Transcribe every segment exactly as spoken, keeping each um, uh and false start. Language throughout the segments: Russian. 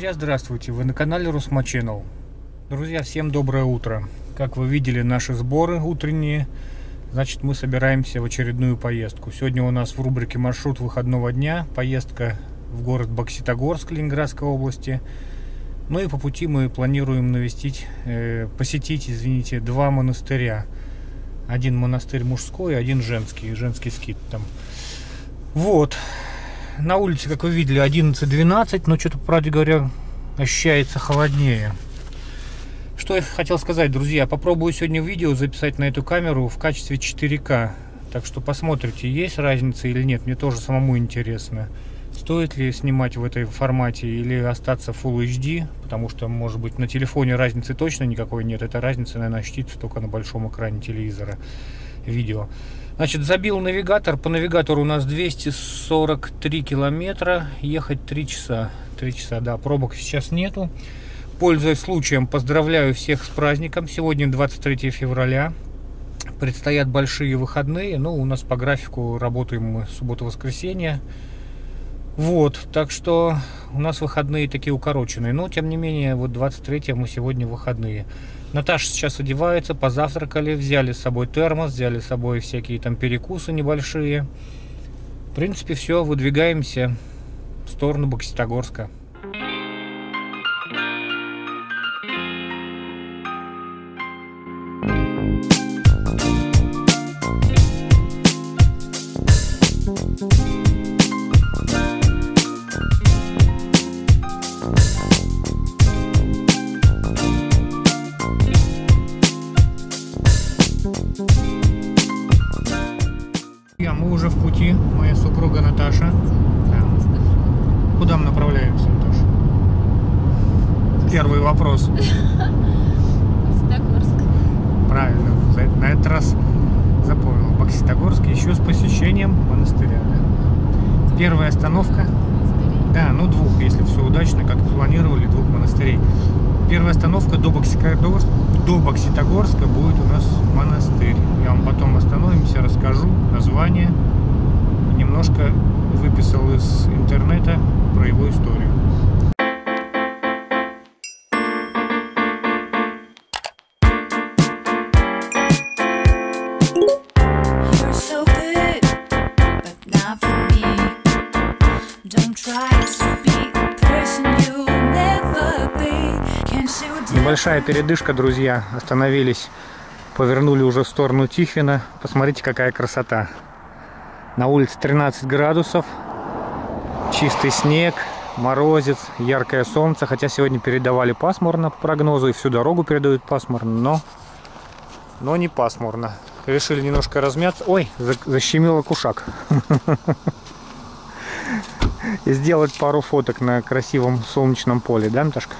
Друзья, здравствуйте! Вы на канале Rusma Channel. Друзья, всем доброе утро! Как вы видели, наши сборы утренние, значит, мы собираемся в очередную поездку. Сегодня у нас в рубрике «Маршрут выходного дня» поездка в город Бокситогорск Ленинградской области. Ну и по пути мы планируем навестить, э, посетить, извините, два монастыря. Один монастырь мужской, один женский, женский скит там. Вот. На улице, как вы видели, одиннадцать-двенадцать, но что-то, правда говоря, ощущается холоднее. Что я хотел сказать, друзья, попробую сегодня видео записать на эту камеру в качестве четыре ка. Так что посмотрите, есть разница или нет, мне тоже самому интересно. Стоит ли снимать в этой формате или остаться Full эйч ди, потому что, может быть, на телефоне разницы точно никакой нет. Эта разница, наверное, ощутится только на большом экране телевизора видео. Значит, забил навигатор. По навигатору у нас двести сорок три километра. Ехать три часа. три часа, да, пробок сейчас нету. Пользуясь случаем, поздравляю всех с праздником. Сегодня двадцать третье февраля. Предстоят большие выходные. Ну, у нас по графику работаем мы субботу-воскресенье. Вот, так что у нас выходные такие укороченные. Но, тем не менее, вот двадцать третье мы сегодня выходные. Наташа сейчас одевается, позавтракали, взяли с собой термос, взяли с собой всякие там перекусы небольшие. В принципе, все, выдвигаемся в сторону Бокситогорска. Мы уже в пути, моя супруга Наташа. Да. Куда мы направляемся, Наташа? Первый вопрос. Бокситогорск. Правильно, на этот раз запомнил. Бокситогорск, еще с посещением монастыря. Да? Первая остановка. Монастырей. Да, ну двух, если все удачно, как планировали, двух монастырей. Первая остановка до Бокситогорска, до Бокситогорска будет у нас монастырь. Я вам потом остановимся, расскажу название. Немножко выписал из интернета про его историю. Небольшая передышка, друзья. Остановились, повернули уже в сторону Тихвина. Посмотрите, какая красота. На улице тринадцать градусов, чистый снег, морозец, яркое солнце. Хотя сегодня передавали пасмурно по прогнозу, и всю дорогу передают пасмурно, но, но не пасмурно. Решили немножко размяться. Ой, защемило кушак. И сделать пару фоток на красивом солнечном поле, да, Наташка?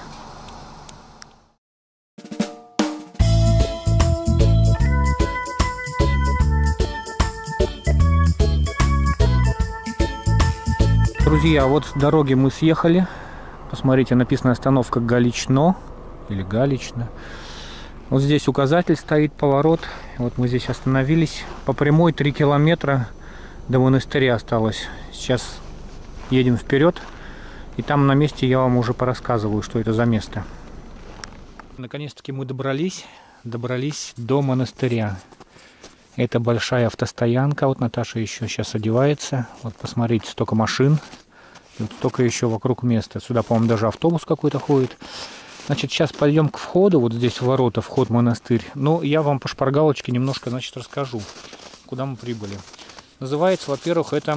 Друзья, вот с дороги мы съехали. Посмотрите, написано остановка Галично или Галично. Вот здесь указатель стоит, поворот. Вот мы здесь остановились. По прямой три километра до монастыря осталось. Сейчас едем вперед. И там на месте я вам уже порассказываю, что это за место. Наконец-таки мы добрались. Добрались до монастыря. Это большая автостоянка. Вот Наташа еще сейчас одевается. Вот посмотрите, столько машин. И вот столько еще вокруг места. Сюда, по-моему, даже автобус какой-то ходит. Значит, сейчас пойдем к входу. Вот здесь ворота, вход в монастырь. Но я вам по шпаргалочке немножко, значит, расскажу, куда мы прибыли. Называется, во-первых, это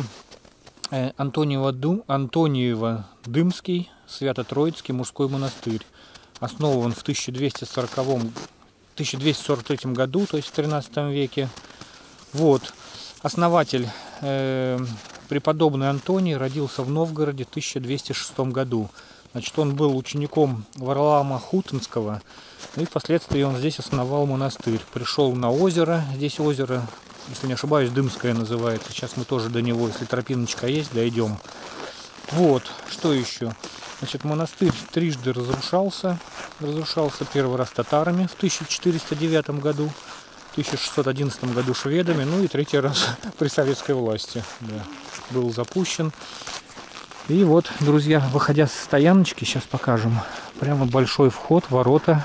Антониево-Дымский Свято-Троицкий мужской монастырь. Основан в тысяча двести сороковом, тысяча двести сорок третьем году, то есть в тринадцатом веке. Вот. Основатель э, преподобный Антоний родился в Новгороде в тысяча двести шестом году. Значит, он был учеником Варлаама Хутинского, и впоследствии он здесь основал монастырь. Пришел на озеро, здесь озеро, если не ошибаюсь, Дымское называется. Сейчас мы тоже до него, если тропиночка есть, дойдем. Вот, что еще? Значит, монастырь трижды разрушался. Разрушался первый раз татарами в тысяча четыреста девятом году, в тысяча шестьсот одиннадцатом году шведами, ну и третий раз при советской власти, да, был запущен. И вот, друзья, выходя с стояночки, сейчас покажем. Прямо большой вход, ворота.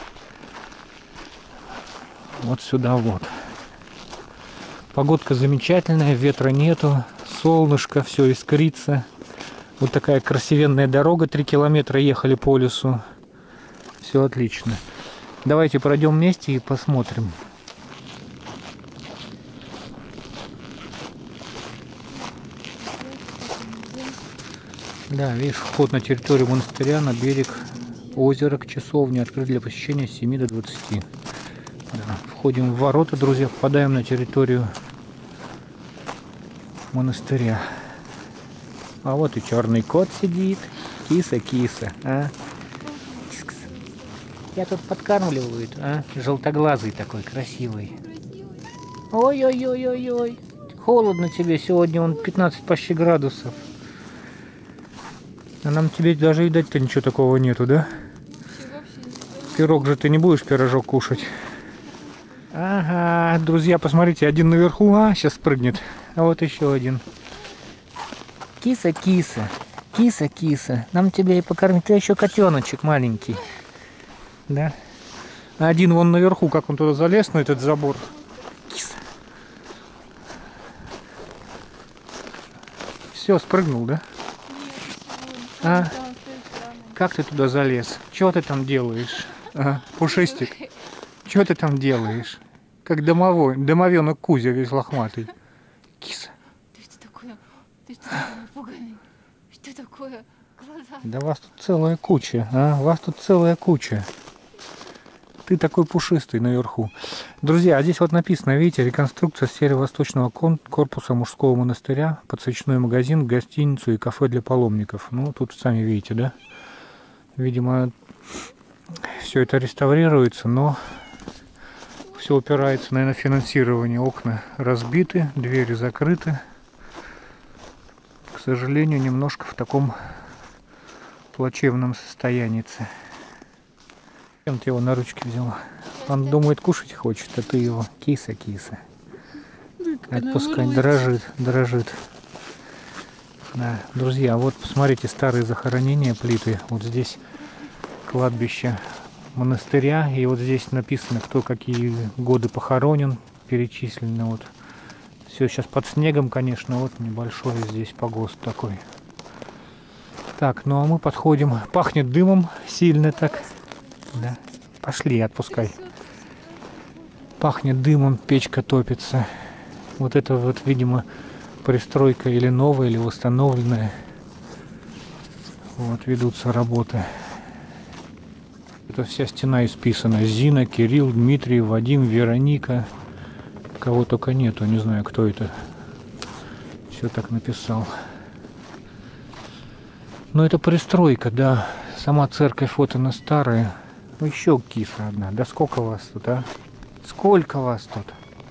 Вот сюда вот. Погодка замечательная, ветра нету, солнышко, все искрится. Вот такая красивенная дорога, три километра ехали по лесу. Все отлично. Давайте пройдем вместе и посмотрим. Да, видишь, вход на территорию монастыря, на берег озера к часовне открыт для посещения с семи до двадцати. Да, входим в ворота, друзья, попадаем на территорию монастыря. А вот и черный кот сидит. Киса-киса, а? Я тут подкармливаю, а? Желтоглазый такой, красивый. Ой-ой-ой-ой-ой. Холодно тебе сегодня, он пятнадцать почти градусов. А нам тебе даже и дать-то ничего такого нету, да? Пирог же ты не будешь пирожок кушать. Ага, друзья, посмотрите, один наверху, а, сейчас спрыгнет. А вот еще один. Киса-киса, киса-киса, нам тебя и покормить. Ты еще котеночек маленький. Да? Один вон наверху, как он туда залез, на этот забор. Киса. Все, спрыгнул, да? А? Как ты туда залез? Чего ты там делаешь? А, Пушистик, что ты там делаешь? Как домовой, домовенок Кузя весь лохматый. Киса. Ты что такое? Ты что такое напуганный? Что такое? Глаза. Да вас тут целая куча, а? Вас тут целая куча. Ты такой пушистый наверху. Друзья, а здесь вот написано, видите, реконструкция северо-восточного корпуса мужского монастыря, подсвечной магазин, гостиницу и кафе для паломников. Ну, тут сами видите, да? Видимо, все это реставрируется, но все упирается, наверное, в финансирование. Окна разбиты, двери закрыты. К сожалению, немножко в таком плачевном состоянии. Чем ты его на ручки взяла? Он думает, кушать хочет, а ты его киса-киса. Отпускай, дрожит, дрожит. Да, друзья, вот посмотрите, старые захоронения, плиты. Вот здесь кладбище монастыря. И вот здесь написано, кто какие годы похоронен, перечислено. Вот. Все сейчас под снегом, конечно, вот небольшой здесь погост такой. Так, ну а мы подходим. Пахнет дымом сильно так. Да. Пошли, отпускай. Пахнет дымом, печка топится. Вот это вот, видимо, пристройка или новая, или восстановленная. Вот, ведутся работы. Это вся стена исписана. Зина, Кирилл, Дмитрий, Вадим, Вероника. Кого только нету, не знаю, кто это. Все так написал. Но это пристройка, да. Сама церковь вот она старая. Ну еще киса одна. Да сколько вас тут, а? Сколько вас тут?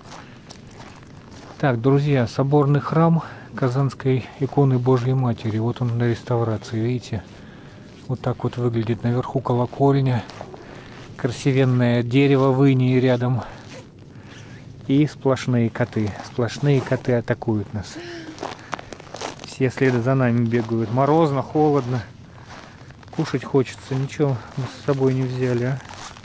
Так, друзья, соборный храм Казанской иконы Божьей Матери. Вот он на реставрации, видите? Вот так вот выглядит. Наверху колокольня. Красивенное дерево в инии рядом. И сплошные коты. Сплошные коты атакуют нас. Все следы за нами бегают. Морозно, холодно. Кушать хочется. Ничего мы с собой не взяли, а?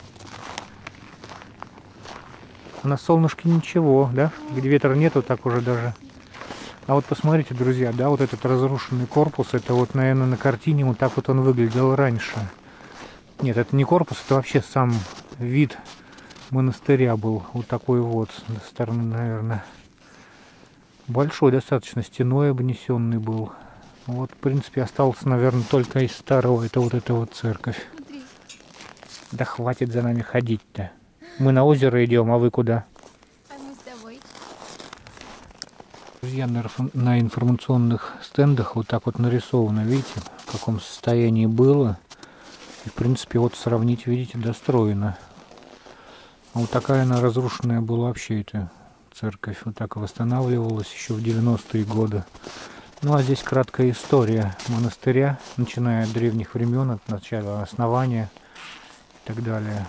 На солнышке ничего, да? Где ветра нету, так уже даже. А вот посмотрите, друзья, да, вот этот разрушенный корпус, это вот, наверное, на картине вот так вот он выглядел раньше. Нет, это не корпус, это вообще сам вид монастыря был. Вот такой вот, с стороны, наверное. Большой достаточно, стеной обнесенный был. Вот, в принципе, остался, наверное, только из старого. Это вот эта вот церковь. Смотри. Да хватит за нами ходить-то. Мы на озеро идем, а вы куда? А мы с тобой. Друзья, на информационных стендах вот так вот нарисовано, видите, в каком состоянии было. И, в принципе, вот сравнить, видите, достроено. А вот такая она разрушенная была вообще, эта церковь. Вот так восстанавливалась еще в девяностые годы. Ну а здесь краткая история монастыря, начиная от древних времен, от начала основания и так далее.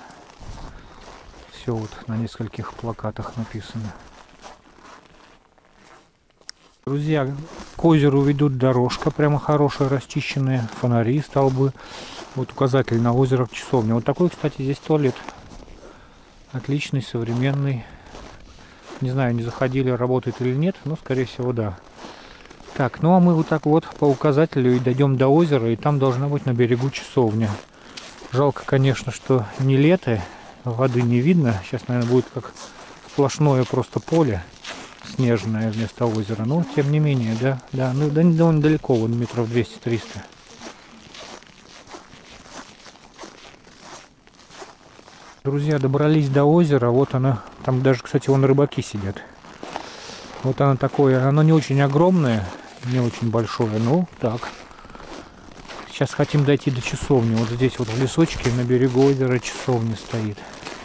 Все вот на нескольких плакатах написано. Друзья, к озеру ведут дорожка, прямо хорошая, расчищенная, фонари, столбы. Вот указатель на озеро Часовня. Вот такой, кстати, здесь туалет. Отличный, современный. Не знаю, не заходили, работает или нет, но, скорее всего, да. Так, ну а мы вот так вот по указателю и дойдем до озера, и там должна быть на берегу часовня. Жалко, конечно, что не лето, воды не видно. Сейчас, наверное, будет как сплошное просто поле снежное вместо озера. Но, тем не менее, да, да, ну да, довольно далеко, вон метров двести-триста. Друзья, добрались до озера, вот она, там даже, кстати, вон рыбаки сидят. Вот оно такое, оно не очень огромное, не очень большое, но так. Сейчас хотим дойти до часовни. Вот здесь вот в лесочке на берегу озера часовня стоит.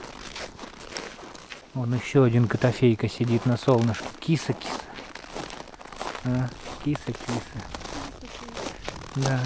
Вон еще один котофейка сидит на солнышке. Киса, киса. А, киса, киса. Да.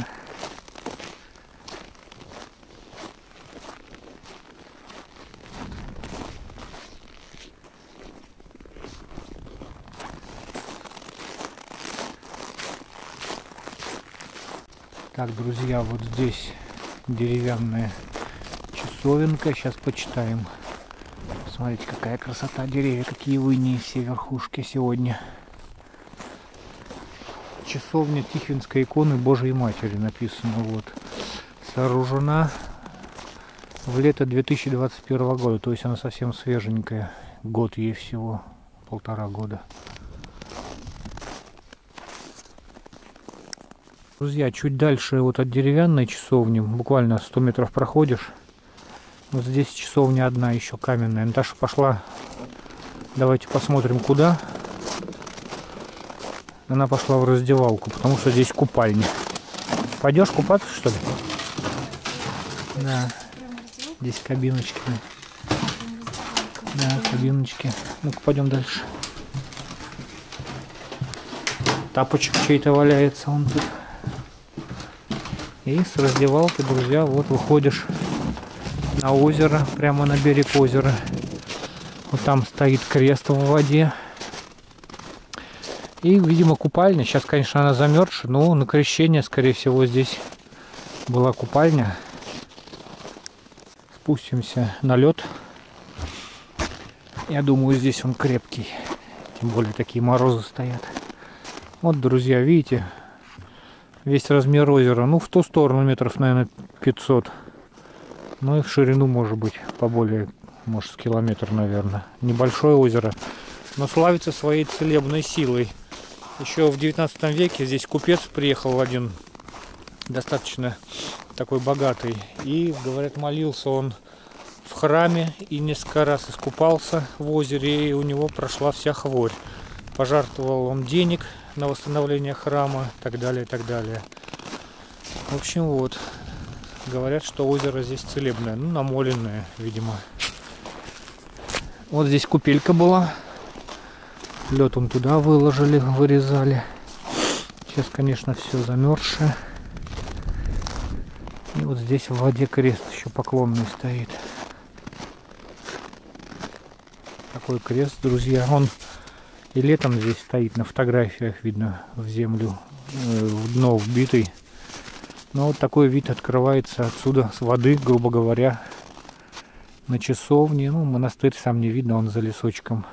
Так, друзья, вот здесь деревянная часовенка. Сейчас почитаем. Смотрите, какая красота, деревья, какие буйные все верхушки сегодня. Часовня Тихвинской иконы Божией Матери написано. Вот. Сооружена в лето две тысячи двадцать первого года. То есть она совсем свеженькая. Год ей всего, полтора года. Друзья, чуть дальше вот от деревянной часовни, буквально сто метров проходишь. Вот здесь часовня одна еще каменная. Наташа пошла. Давайте посмотрим, куда. Она пошла в раздевалку, потому что здесь купальня. Пойдешь купаться, что ли? Да. Здесь кабиночки. Да, кабиночки. Ну-ка, пойдем дальше. Тапочек чей-то валяется он тут. И с раздевалки, друзья, вот выходишь на озеро, прямо на берег озера. Вот там стоит крест в воде. И, видимо, купальня. Сейчас, конечно, она замерзшая, но на крещение, скорее всего, здесь была купальня. Спустимся на лед. Я думаю, здесь он крепкий. Тем более такие морозы стоят. Вот, друзья, видите, весь размер озера. Ну, в ту сторону метров, наверное, пятьсот. Ну и в ширину, может быть, поболее, может, с километр, наверное. Небольшое озеро, но славится своей целебной силой. Еще в девятнадцатом веке здесь купец приехал один, достаточно такой богатый. И, говорят, молился он в храме и несколько раз искупался в озере, и у него прошла вся хворь. Пожертвовал он денег на восстановление храма, и так далее, и так далее. В общем, вот. Говорят, что озеро здесь целебное, ну, намоленное, видимо. Вот здесь купелька была. Лед он туда выложили, вырезали. Сейчас, конечно, все замерзшее. И вот здесь в воде крест еще поклонный стоит. Такой крест, друзья. Он и летом здесь стоит, на фотографиях видно, в землю, в дно вбитый. Но вот такой вид открывается отсюда, с воды, грубо говоря, на часовне. Ну, монастырь сам не видно, он за лесочком.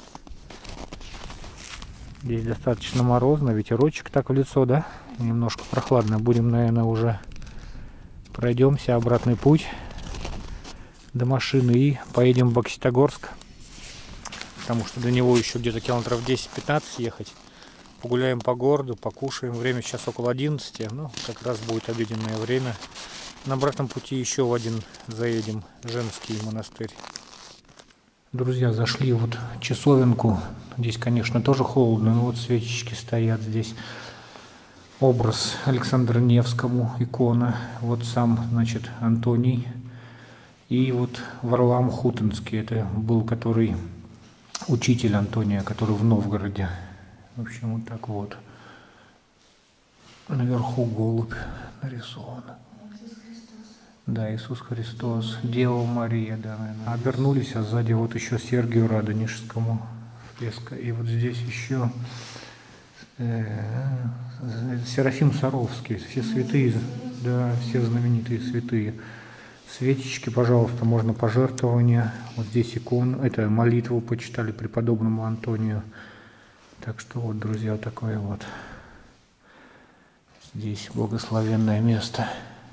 Здесь достаточно морозно, ветерочек так в лицо, да? Немножко прохладно. Будем, наверное, уже пройдемся обратный путь до машины и поедем в Бокситогорск. Потому что до него еще где-то километров десять-пятнадцать ехать. Погуляем по городу, покушаем. Время сейчас около одиннадцати. Ну, как раз будет обеденное время. На обратном пути еще в один заедем. Женский монастырь. Друзья, зашли вот в часовенку. Здесь, конечно, тоже холодно. Но вот свечечки стоят здесь. Образ Александру Невскому, икона. Вот сам, значит, Антоний. И вот Варлаам Хутинский. Это был, который учитель Антония, который в Новгороде. В общем, вот так вот. Наверху голубь нарисован. Да, Иисус Христос. Дева Мария, да, наверное. Обернулись, а сзади вот еще Сергию Радонежскому. И вот здесь еще Серафим Саровский, все святые, да, все знаменитые святые. Свечечки, пожалуйста, можно пожертвования. Вот здесь икон, это молитву почитали преподобному Антонию. Так что вот, друзья, такое вот. Здесь благословенное место.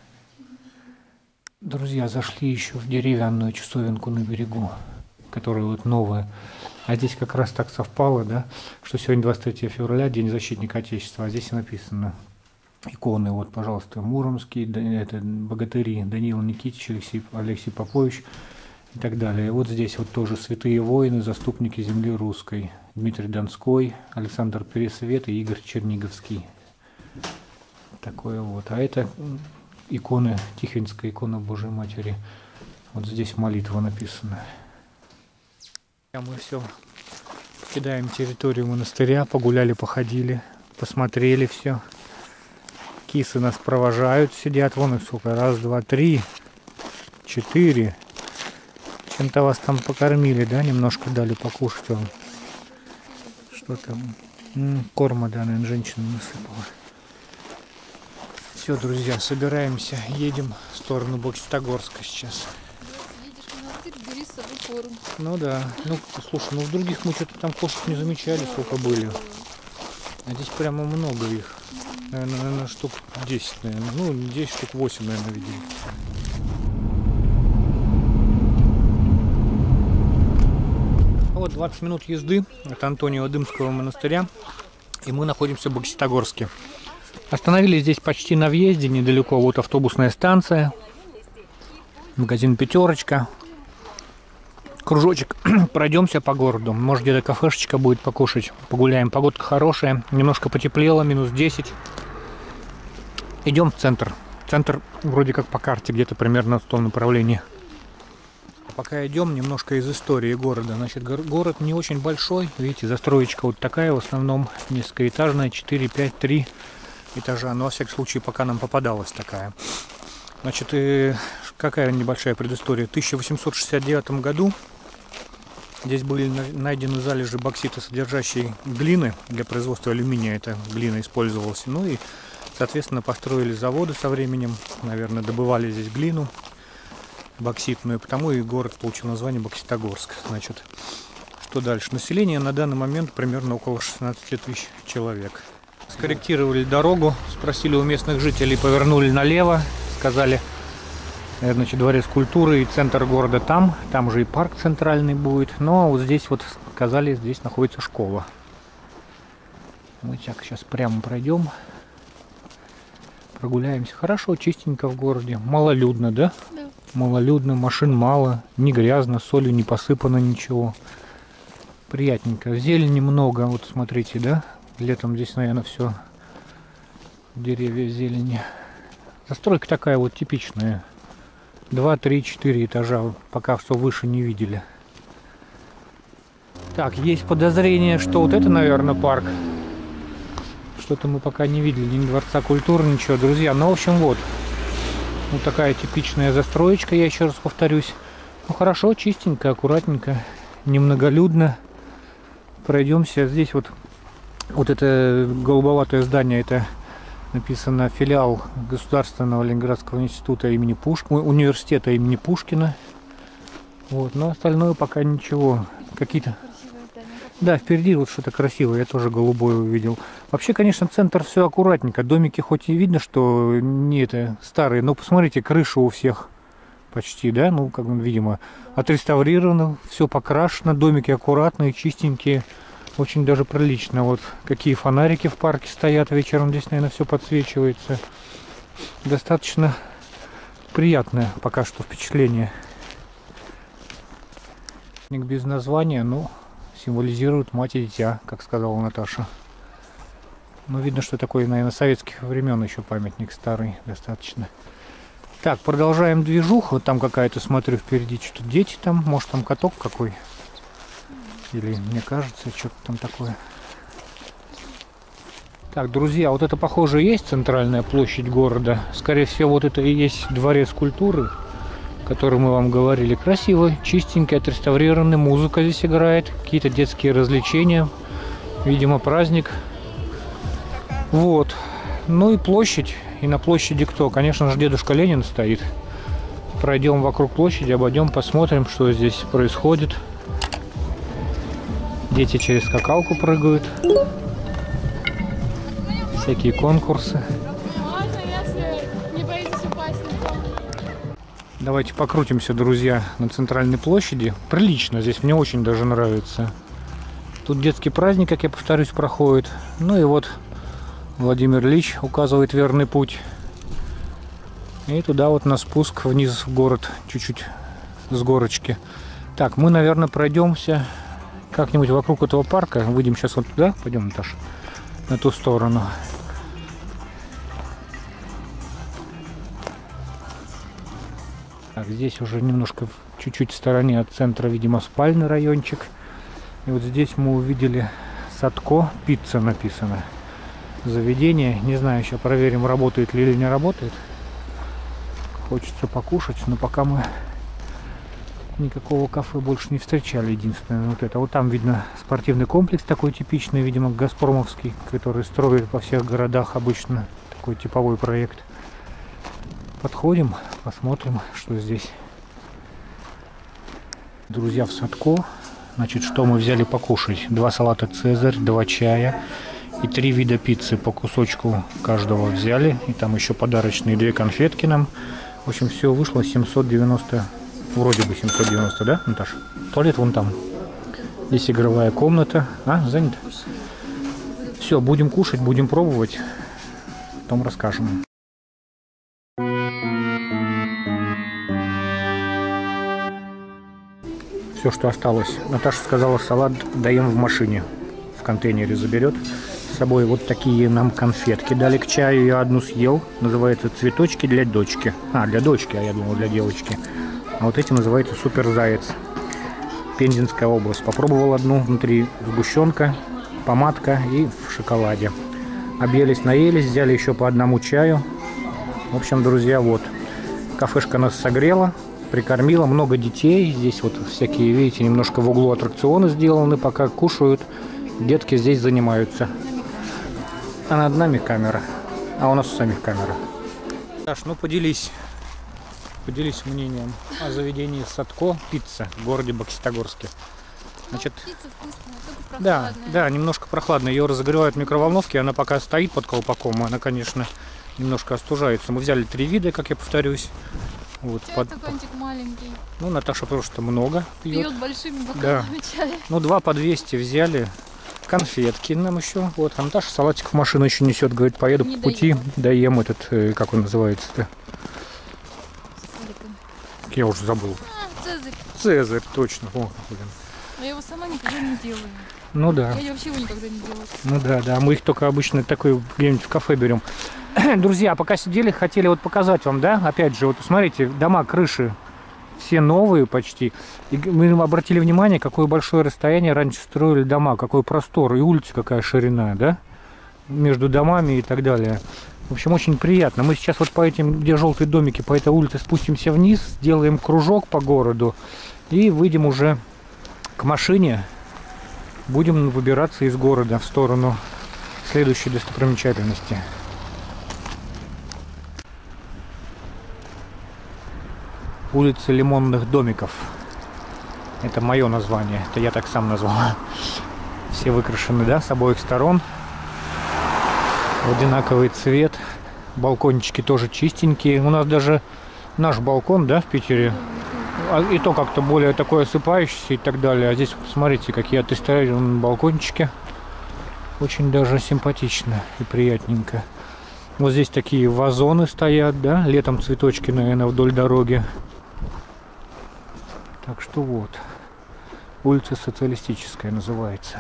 Друзья, зашли еще в деревянную часовенку на берегу, которая вот новая. А здесь как раз так совпало, да, что сегодня двадцать третье февраля, День защитника Отечества, а здесь написано иконы, вот, пожалуйста, Муромский, это богатыри, Даниил Никитич, Алексей, Алексей Попович и так далее. И вот здесь вот тоже святые воины, заступники земли русской, Дмитрий Донской, Александр Пересвет и Игорь Черниговский. Такое вот. А это иконы, Тихвинская икона Божьей Матери. Вот здесь молитва написана. Мы все покидаем территорию монастыря, погуляли, походили, посмотрели все. Кисы нас провожают, сидят, вон их сколько, раз, два, три, четыре. Чем-то вас там покормили, да, немножко дали покушать вам. Что там? М-м, корма, да, наверное, женщина насыпала. Все, друзья, собираемся, едем в сторону Бокситогорска сейчас. Бери с собой корм. Ну да. Ну, слушай, ну в других мы что-то там кошек не замечали, сколько были. А здесь прямо много их. Наверное, наверное штук десять, наверное. Ну, десять штук восемь, наверное, видели. Вот двадцать минут езды от Антониево-Дымского монастыря. И мы находимся в Бокситогорске. Остановились здесь почти на въезде, недалеко. Вот автобусная станция. Магазин «Пятерочка». Кружочек, пройдемся по городу. Может, где-то кафешечка будет покушать. Погуляем. Погодка хорошая. Немножко потеплело, минус десять. Идем в центр. Центр вроде как по карте, где-то примерно в том направлении. Пока идем, немножко из истории города. Значит, город не очень большой. Видите, застроечка вот такая, в основном нескоэтажная, четыре, пять, три этажа. Но, во всяком случае, пока нам попадалась такая. Значит, и какая небольшая предыстория. В тысяча восемьсот шестьдесят девятом году здесь были найдены залежи боксита, содержащей глины для производства алюминия. Эта глина использовалась. Ну и, соответственно, построили заводы со временем. Наверное, добывали здесь глину бокситную. Потому и город получил название Бокситогорск. Значит, что дальше? Население на данный момент примерно около шестнадцати тысяч человек. Скорректировали дорогу, спросили у местных жителей, повернули налево. Сказали, значит, дворец культуры и центр города там, там же и парк центральный будет. Но вот здесь вот сказали, здесь находится школа. Мы так сейчас прямо пройдем, прогуляемся. Хорошо, чистенько в городе, малолюдно, да? Да. Малолюдно, машин мало, не грязно, солью не посыпано ничего. Приятненько, зелени много, вот смотрите, да? Летом здесь, наверное, все деревья зелени. Застройка такая вот типичная. два, три, четыре этажа. Пока что выше не видели. Так, есть подозрение, что вот это, наверное, парк. Что-то мы пока не видели. Ни дворца культуры, ничего. Друзья, ну, в общем, вот. Вот такая типичная застроечка, я еще раз повторюсь. Ну, хорошо, чистенько, аккуратненько. Немноголюдно. Пройдемся. Здесь вот, вот это голубоватое здание, это... Написано филиал Государственного Ленинградского института имени Пушкина, университета имени Пушкина. Вот, но остальное пока ничего. Какие-то. Да, впереди вот что-то красивое, я тоже голубое увидел. Вообще, конечно, центр все аккуратненько. Домики хоть и видно, что не это старые, но посмотрите, крыша у всех почти, да, ну, как бы, видимо, отреставрировано, все покрашено, домики аккуратные, чистенькие. Очень даже прилично. Вот какие фонарики в парке стоят вечером. Здесь, наверное, все подсвечивается. Достаточно приятное пока что впечатление. Без названия, но символизирует мать и дитя, как сказала Наташа. Ну, видно, что такой, наверное, советских времен еще памятник старый достаточно. Так, продолжаем движуху. Вот там какая-то, смотрю, впереди что-то дети там. Может, там каток какой? Или мне кажется, что-то там такое. Так, друзья, вот это, похоже, и есть центральная площадь города. Скорее всего, вот это и есть дворец культуры, о котором мы вам говорили. Красивый, чистенький, отреставрированный. Музыка здесь играет. Какие-то детские развлечения. Видимо, праздник. Вот. Ну и площадь. И на площади кто? Конечно же, дедушка Ленин стоит. Пройдем вокруг площади, обойдем, посмотрим, что здесь происходит. Дети через скакалку прыгают. Всякие конкурсы. Давайте покрутимся, друзья, на центральной площади. Прилично здесь, мне очень даже нравится. Тут детский праздник, как я повторюсь, проходит. Ну и вот Владимир Ильич указывает верный путь. И туда вот на спуск вниз в город, чуть-чуть с горочки. Так, мы, наверное, пройдемся как-нибудь вокруг этого парка. Выйдем сейчас вот туда, пойдем, Наташа, на ту сторону. Так, здесь уже немножко чуть-чуть в стороне от центра, видимо, спальный райончик. И вот здесь мы увидели Садко, пицца написано. Заведение. Не знаю, еще проверим, работает ли или не работает. Хочется покушать, но пока мы никакого кафе больше не встречали. Единственное, вот это. Вот там видно спортивный комплекс такой типичный, видимо, газпромовский, который строят во всех городах обычно. Такой типовой проект. Подходим, посмотрим, что здесь. Друзья, в Садко. Значит, что мы взяли покушать? Два салата «Цезарь», два чая и три вида пиццы. По кусочку каждого взяли. И там еще подарочные две конфетки нам. В общем, все вышло семьсот девяносто. Вроде бы семьсот девяносто, да, Наташа? Туалет вон там. Здесь игровая комната. А, занята? Все, будем кушать, будем пробовать. Потом расскажем. Все, что осталось. Наташа сказала, салат даем в машине. В контейнере заберет. С собой вот такие нам конфетки дали к чаю. Я одну съел. Называется «Цветочки для дочки». А, для дочки, а я думал для девочки. А вот эти называются «Супер Заяц». Пензенская область. Попробовал одну. Внутри сгущенка, помадка и в шоколаде. Объелись, наелись. Взяли еще по одному чаю. В общем, друзья, вот. Кафешка нас согрела. Прикормила, много детей. Здесь вот всякие, видите, немножко в углу аттракционы сделаны. Пока кушают, детки здесь занимаются. А над нами камера. А у нас у самих камера. Даш, ну поделись. Поделись мнением о заведении Садко пицца в городе Бокситогорске. Значит, ну, пицца вкусная, только прохладная. Да, да, немножко прохладная. Ее разогревают в микроволновке. Она пока стоит под колпаком. Она, конечно, немножко остужается. Мы взяли три вида, как я повторюсь. Вот, чай под... стаканчик маленький. Ну, Наташа просто много пьет. Пьет большими бокалами, да. чая. Ну, два по двести взяли. Конфетки нам еще. Вот, а Наташа салатик в машину еще несет. Говорит, поеду Не по пути, доем. доем этот, как он называется-то? Я уже забыл. А, Цезарь. Цезарь, точно. О, блин. Но я его сама никогда не делаю. Ну да. Я вообще его никогда не делаю. Ну да, да. Мы их только обычно такой где-нибудь в кафе берем. Друзья, пока сидели, хотели вот показать вам, да, опять же, вот смотрите, дома, крыши, все новые почти. И мы обратили внимание, какое большое расстояние раньше строили дома, какой простор, и улица какая ширина, да, между домами и так далее. В общем, очень приятно. Мы сейчас вот по этим, где желтые домики, по этой улице спустимся вниз, сделаем кружок по городу и выйдем уже к машине. Будем выбираться из города в сторону следующей достопримечательности. Улица Лимонных домиков. Это мое название. Это я так сам назвал. Все выкрашены, да, с обоих сторон. В одинаковый цвет. Балкончики тоже чистенькие. У нас даже наш балкон, да, в Питере. И то как-то более такой осыпающийся и так далее. А здесь, посмотрите, какие отреставрированные балкончики. Очень даже симпатично и приятненько. Вот здесь такие вазоны стоят, да. Летом цветочки, наверное, вдоль дороги. Так что вот. Улица Социалистическая называется.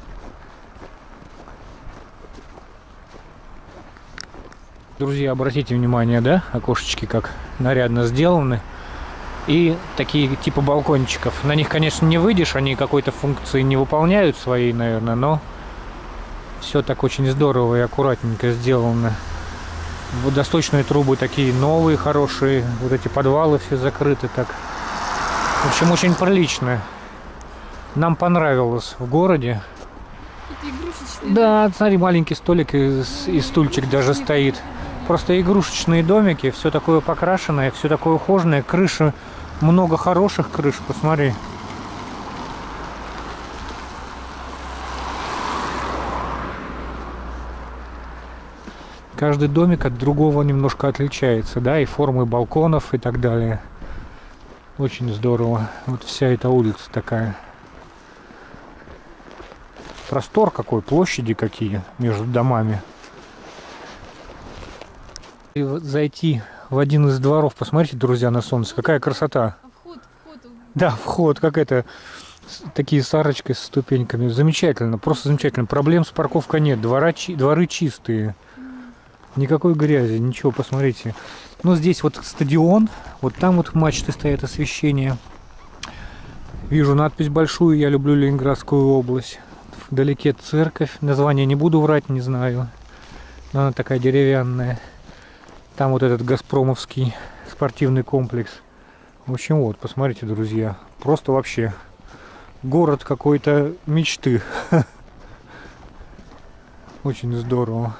Друзья, обратите внимание, да, окошечки как нарядно сделаны. И такие типа балкончиков. На них, конечно, не выйдешь, они какой-то функции не выполняют своей, наверное, но все так очень здорово и аккуратненько сделано. Водосточные трубы такие новые, хорошие. Вот эти подвалы все закрыты так. В общем, очень прилично. Нам понравилось в городе. Какие-то игрушечные. Да, смотри, маленький столик и, и стульчик даже стоит. Просто игрушечные домики, все такое покрашенное, все такое ухоженное. Крыши, много хороших крыш, посмотри. Каждый домик от другого немножко отличается, да, и формы балконов и так далее. Очень здорово. Вот вся эта улица такая. Простор какой, площади какие между домами. И вот зайти в один из дворов, посмотрите, друзья, на солнце, какая красота. А вход, вход. Да, вход, как это, такие с арочкой, с ступеньками. Замечательно, просто замечательно. Проблем с парковкой нет, двора, дворы чистые. Никакой грязи, ничего, посмотрите. Ну, здесь вот стадион, вот там вот мачты стоят, освещение. Вижу надпись большую, я люблю Ленинградскую область. Вдалеке церковь, название не буду врать, не знаю. Но она такая деревянная. Там вот этот газпромовский спортивный комплекс. В общем, вот, посмотрите, друзья. Просто вообще город какой-то мечты. Очень здорово.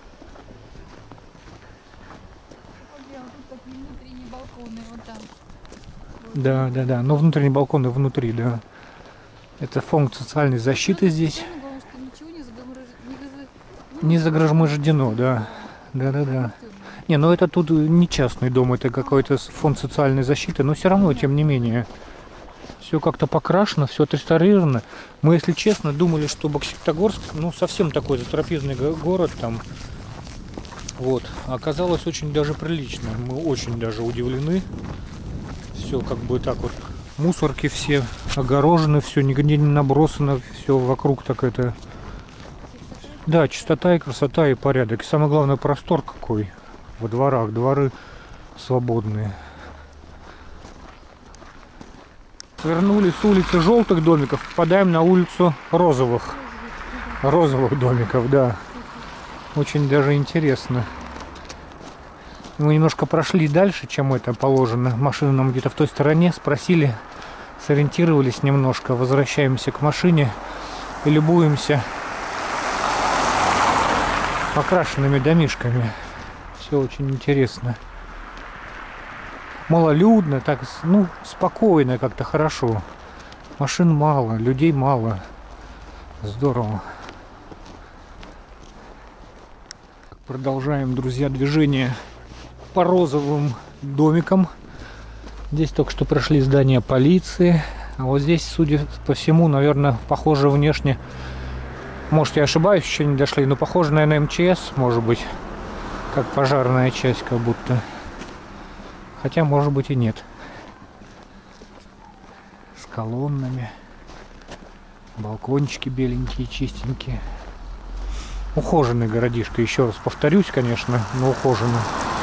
Да, да, да. Но внутренние балконы внутри, да. Это фонд социальной защиты здесь. Не загромождено, да. Да, да, да. Не, ну это тут не частный дом, это какой-то фонд социальной защиты, но все равно, тем не менее. Все как-то покрашено, все отреставрировано. Мы, если честно, думали, что Бокситогорск, ну, совсем такой затрапезный город там. Вот. А оказалось очень даже прилично. Мы очень даже удивлены. Все как бы так вот. Мусорки все огорожены, все нигде не набросано, все вокруг так это. Да, чистота и красота и порядок. И самое главное, простор какой во дворах. Дворы свободные. Свернули с улицы желтых домиков, попадаем на улицу розовых. Розовых домиков, да. Очень даже интересно. Мы немножко прошли дальше, чем это положено. Машина нам где-то в той стороне. Спросили, сориентировались немножко. Возвращаемся к машине и любуемся покрашенными домишками. Все очень интересно. Малолюдно, так, ну, спокойно, как-то хорошо. Машин мало, людей мало. Здорово. Продолжаем, друзья, движение по розовым домикам. Здесь только что прошли здания полиции. А вот здесь, судя по всему, наверное, похоже внешне. Может, я ошибаюсь, еще не дошли, но похоже, наверное, эм че эс, может быть. Как пожарная часть, как будто. Хотя, может быть, и нет. С колоннами. Балкончики беленькие, чистенькие. Ухоженный городишко. Еще раз повторюсь, конечно, но ухоженный.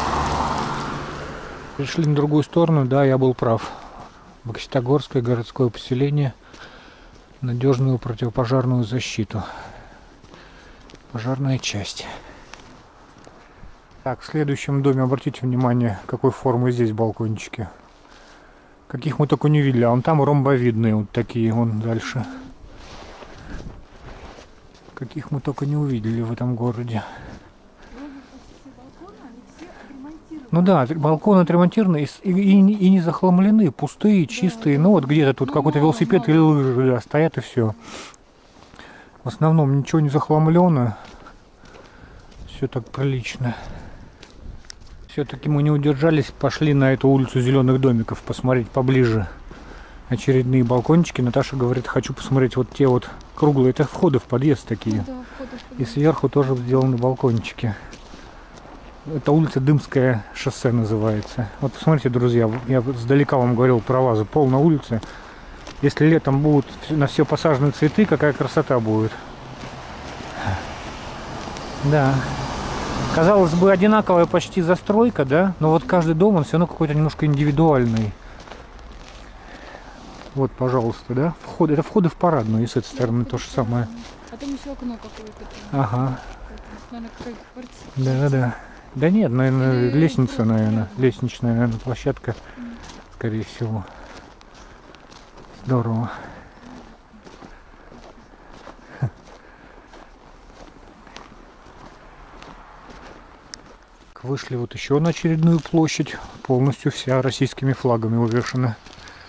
Пришли на другую сторону. Да, я был прав. Бокситогорское городское поселение. Надежную противопожарную защиту. Пожарная часть. Так, в следующем доме обратите внимание, какой формы здесь балкончики. Каких мы только не видели. А вон там ромбовидные вот такие, вон дальше. Каких мы только не увидели в этом городе. Ну да, балконы отремонтированы и, и, и не захламлены, пустые, чистые. Ну вот где-то тут какой-то велосипед или лыжи, да, стоят и все. В основном ничего не захламлено. Все так прилично. Все-таки мы не удержались, пошли на эту улицу зеленых домиков посмотреть поближе. Очередные балкончики. Наташа говорит, хочу посмотреть вот те вот круглые. Это входы в подъезд такие. Да, входы в подъезд. И сверху тоже сделаны балкончики. Это улица Дымское шоссе называется. Вот посмотрите, друзья, я сдалека вам говорил про вазы. Пол на улице. Если летом будут на все посажены цветы, какая красота будет. Да. Казалось бы, одинаковая почти застройка, да? Но вот каждый дом, он все равно какой-то немножко индивидуальный. Вот, пожалуйста, да? Входы, это входы в парадную, и с этой стороны то же самое. А там еще окно какое-то. Ага. Наверное, какая-то квартира. Да, да. Да нет, наверное, лестница, наверное. Лестничная, наверное, площадка, скорее всего. Здорово. Так, вышли вот еще на очередную площадь. Полностью вся российскими флагами увешана.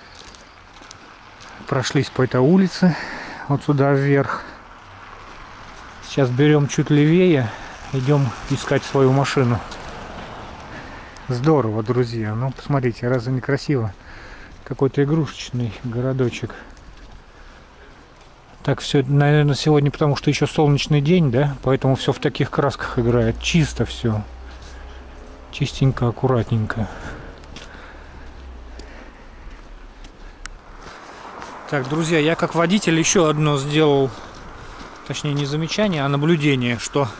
Прошлись по этой улице. Вот сюда вверх. Сейчас берем чуть левее. Идем искать свою машину. Здорово, друзья. Ну, посмотрите, разве не красиво? Какой-то игрушечный городочек. Так, все, наверное, сегодня, потому что еще солнечный день, да? Поэтому все в таких красках играет. Чисто все. Чистенько, аккуратненько. Так, друзья, я как водитель еще одно сделал, точнее не замечание, а наблюдение, что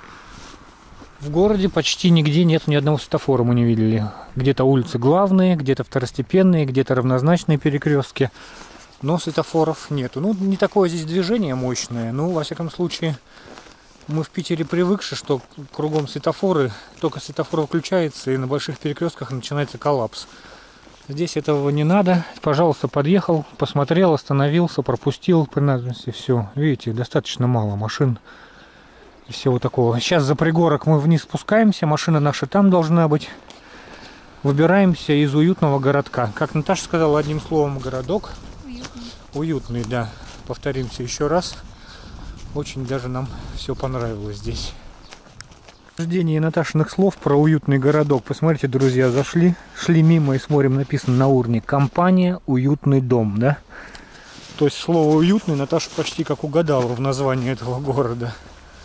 в городе почти нигде нет ни одного светофора, мы не видели. Где-то улицы главные, где-то второстепенные, где-то равнозначные перекрестки. Но светофоров нету. Ну, не такое здесь движение мощное. Ну, во всяком случае, мы в Питере привыкши, что кругом светофоры, только светофор включается, и на больших перекрестках начинается коллапс. Здесь этого не надо. Пожалуйста, подъехал, посмотрел, остановился, пропустил при надобности. Все. Видите, достаточно мало машин. И всего такого. Сейчас за пригорок мы вниз спускаемся. Машина наша там должна быть. Выбираемся из уютного городка. Как Наташа сказала одним словом, городок. Уютный, да. Повторимся еще раз. Очень даже нам все понравилось здесь. Рождение Наташиных слов про уютный городок. Посмотрите, друзья, зашли, шли мимо и смотрим, написано на урне: компания «Уютный дом», да? То есть слово «уютный» Наташа почти как угадала в названии этого города.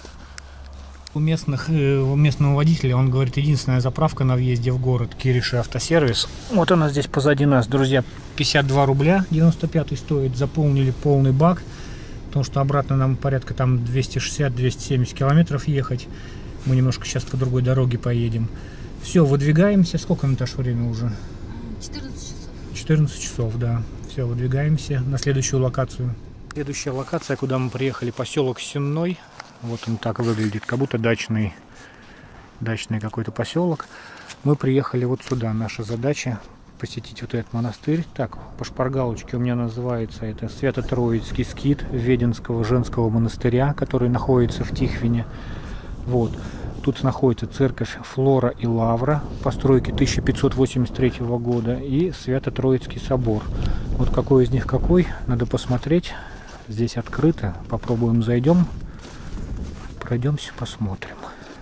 У местных, у местного водителя, он говорит, единственная заправка на въезде в город — Кириши автосервис. Вот она здесь позади нас, друзья. пятьдесят два рубля девяносто пятый стоит. Заполнили полный бак, потому что обратно нам порядка там двести шестьдесят — двести семьдесят километров ехать. Мы немножко сейчас по другой дороге поедем. Все, выдвигаемся. Сколько, Наташа, время уже? четырнадцать часов. четырнадцать часов, да. Все, выдвигаемся на следующую локацию. Следующая локация, куда мы приехали, поселок Сенной. Вот он так выглядит, как будто дачный, дачный какой-то поселок. Мы приехали вот сюда. Наша задача посетить вот этот монастырь. Так, по шпаргалочке у меня называется это Свято-Троицкий скит Веденского женского монастыря, который находится в Тихвине. Вот. Тут находится церковь Флора и Лавра, постройки тысяча пятьсот восемьдесят третьего года, и Свято-Троицкий собор. Вот какой из них какой, надо посмотреть. Здесь открыто. Попробуем, зайдем. Пройдемся, посмотрим.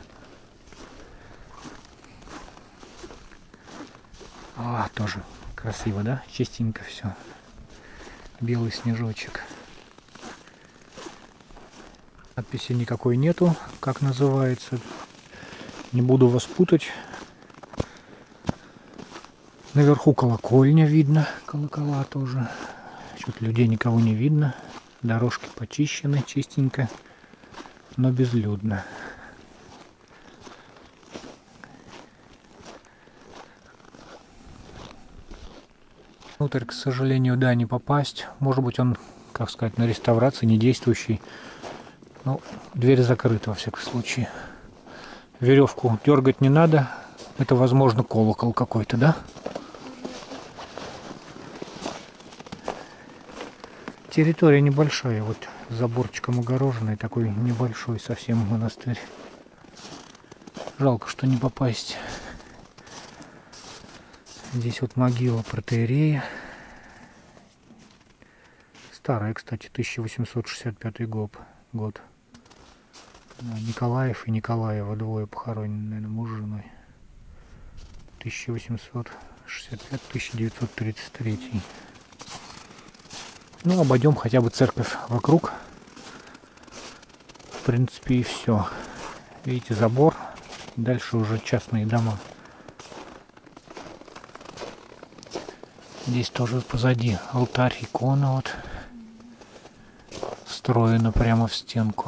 А, тоже красиво, да? Чистенько все. Белый снежочек. Надписи никакой нету, как называется. Не буду вас путать. Наверху колокольня видно. Колокола тоже. Что-то людей никого не видно. Дорожки почищены, чистенько, но безлюдно. Внутрь, к сожалению, да, не попасть. Может быть, он, как сказать, на реставрации, не действующий. Но дверь закрыта, во всяком случае. Веревку дергать не надо. Это, возможно, колокол какой-то, да? Территория небольшая, вот заборчиком огороженный, такой небольшой совсем монастырь. Жалко, что не попасть. Здесь вот могила протоиерея. Старая, кстати, тысяча восемьсот шестьдесят пятый год. год. Николаев и Николаева, двое похоронены, наверное, муж с женой. тысяча восемьсот шестьдесят пятый — тысяча девятьсот тридцать третий. Ну, обойдем хотя бы церковь вокруг. В принципе, и все. Видите, забор. Дальше уже частные дома. Здесь тоже позади алтарь, икона вот. Встроена прямо в стенку.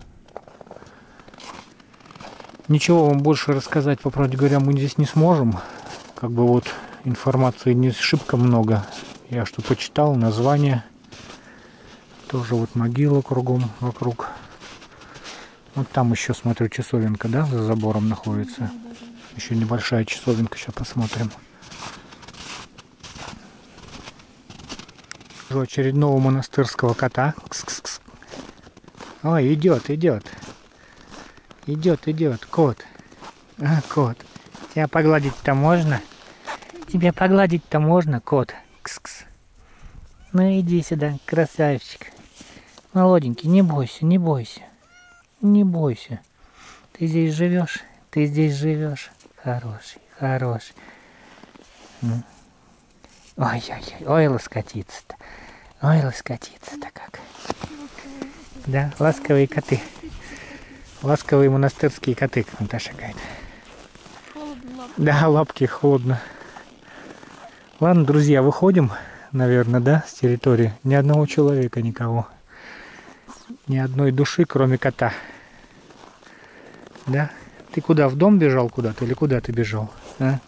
Ничего вам больше рассказать, по правде говоря, мы здесь не сможем. Как бы вот информации не шибко много. Я что почитал, название. Тоже вот могила кругом, вокруг. Вот там еще, смотрю, часовенка, да, за забором находится. Еще небольшая часовенка, сейчас посмотрим. Очередного монастырского кота. Кс-кс-кс. Ой, идет, идет. Идет, идет, кот. А, кот. Тебя погладить-то можно? Тебя погладить-то можно, кот? Кс-кс. Ну иди сюда, красавчик. Молоденький, не бойся, не бойся. Не бойся. Ты здесь живешь? Ты здесь живешь? Хороший, хороший. Ой-ой-ой, ой, ласкотица-то. Ой, ласкотица-то как. Да, ласковые коты. Ласковые монастырские коты, как Наташа говорит. Холодно, лапки. Да, лапки холодно. Ладно, друзья, выходим, наверное, да, с территории. Ни одного человека, никого. Ни одной души, кроме кота. Да? Ты куда, в дом бежал куда-то или куда ты бежал? А?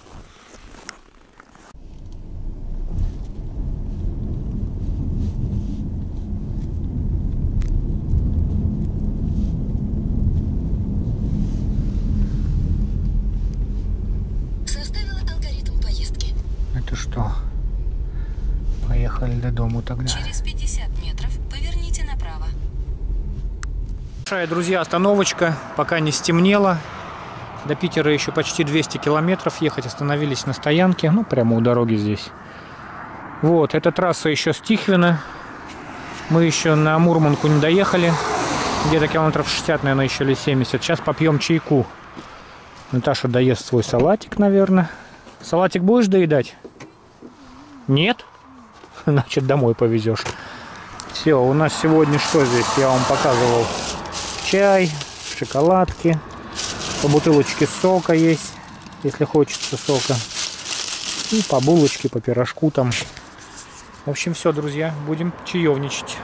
Составила алгоритм поездки. Это что? Поехали до дому тогда. Через пятьдесят метров поверните направо. Большая, друзья, остановочка, пока не стемнело. До Питера еще почти двести километров ехать. Остановились на стоянке, ну прямо у дороги здесь. Вот, эта трасса еще с Тихвина. Мы еще на Мурманку не доехали. Где-то километров шестьдесят, наверное, еще или семьдесят. Сейчас попьем чайку. Наташа доест свой салатик, наверное. Салатик будешь доедать? Нет? Значит, домой повезешь. Все, у нас сегодня что здесь? Я вам показывал. Чай, шоколадки, по бутылочке сока есть, если хочется сока. И по булочке, по пирожку там. В общем, все, друзья, будем чаевничать.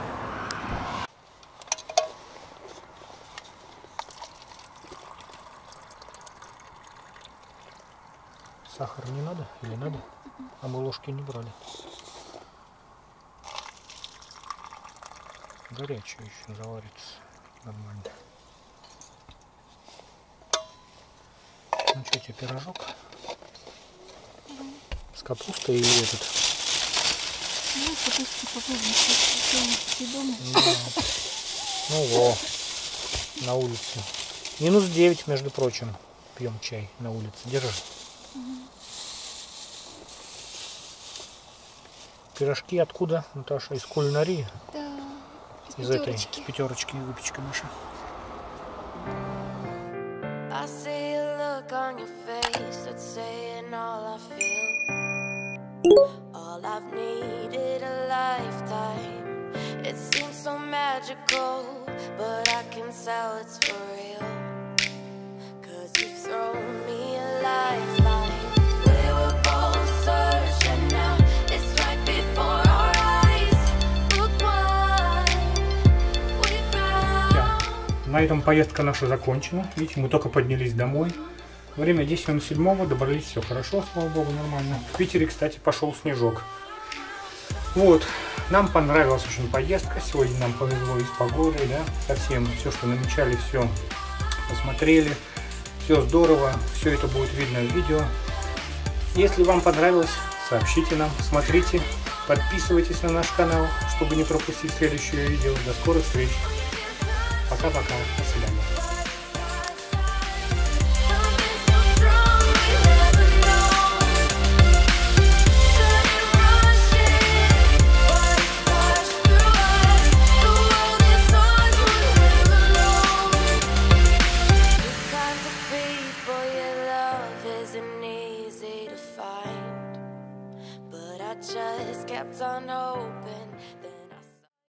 Сахар не надо или надо? А мы ложки не брали. Горячая еще заварится. Нормально. Ну что, тебе пирожок? С капустой или этот? Ну, капустки попозже. Дома. Да. Ну во, на улице. Минус девять, между прочим. Пьем чай на улице. Держи. Угу. Пирожки откуда, Наташа? Из кулинарии? Да. Из этой, с пятерочки, выпечка наша. I see a look on your face that's saying all I feel. All I've needed a lifetime. It seems so magical, but I can tell it's for real. Cause you've thrown me a lifeline. We were both searching now. It's right before our eyes. Look what we found. На этом поездка наша закончена. Видите, мы только поднялись домой. Время десять минут седьмого, добрались, все хорошо, слава богу, нормально. В Питере, кстати, пошел снежок. Вот, нам понравилась очень поездка. Сегодня нам повезло и с погодой, да, совсем все, что намечали, все посмотрели. Все здорово, все это будет видно в видео. Если вам понравилось, сообщите нам, смотрите, подписывайтесь на наш канал, чтобы не пропустить следующее видео. До скорых встреч. Пока-пока. До свидания. Just kept on hoping